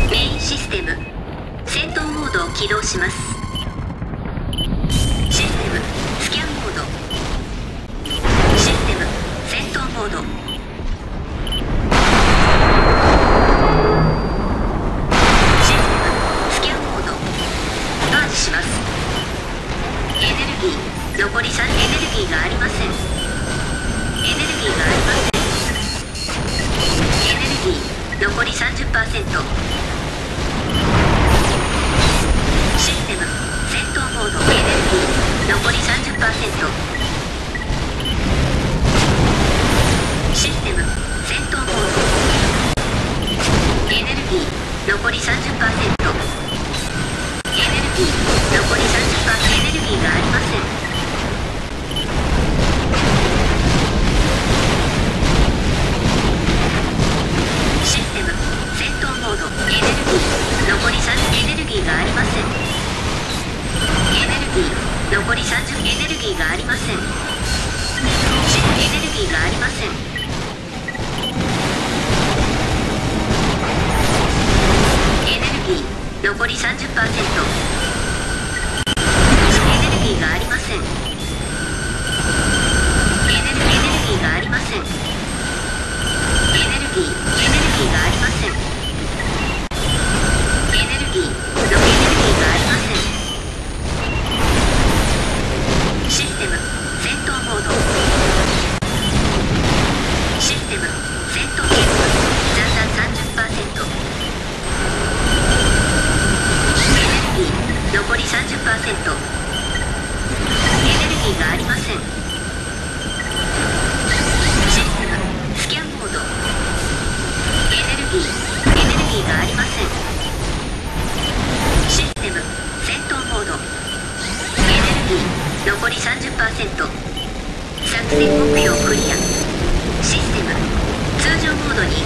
メインシステム戦闘モードを起動します。システムスキャンモード。システム戦闘モード。システムスキャンモード。パージします。エネルギー残り3。エネルギーがありません。エネルギーがありません。エネルギー残り 30%。 システム戦闘モード。エネルギー残り 30%。 システム戦闘モード。エネルギー残り 30%。 エネルギー残り 30%。 エネルギーがありません。残り3。エネルギーがありません。エネルギー残り30。エネルギーがありません。エネルギーがありません。エネルギー残り 30%。 エネルギーがありません。エネルギーがありません。エネルギーがありません。エネルギーがありません。システム戦闘モード。システム戦闘機能残弾 30%。 エネルギー残り 30%。 エネルギーがありません。システムスキャンモード。エネルギーがありません。システム戦闘モード。エネルギー残り 30%。 作戦目標クリア。システム通常モードに移